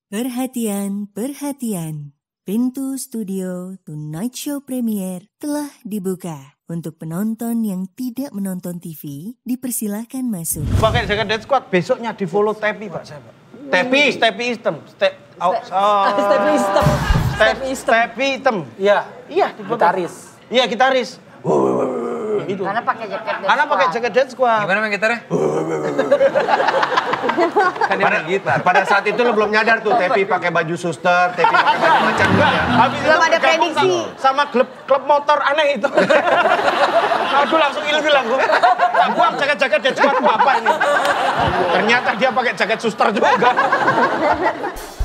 Perhatian, perhatian. Pintu studio Tonight Show Premier telah dibuka. Untuk penonton yang tidak menonton TV, dipersilahkan masuk. Pakai jaket Dead Squad, besoknya di follow Tepi, Pak. Tepi hitam. Tepi hitam. Iya. Iya, Gitaris. Iya, gitaris. Gitu. Karena pakai jaket Dead Karena pakai jaket Dead Squad. Gimana main gitarnya? Kan dia main gitar. Pada saat itu lo belum nyadar tuh, Tepi pakai baju suster, Tepi pakai baju macam ya. Habis itu Belum ada bergabung prediksi. sama klub motor aneh itu. Aku langsung ilfil aku. Aku jaket Dead Squad apa ini? Ternyata dia pakai jaket suster juga.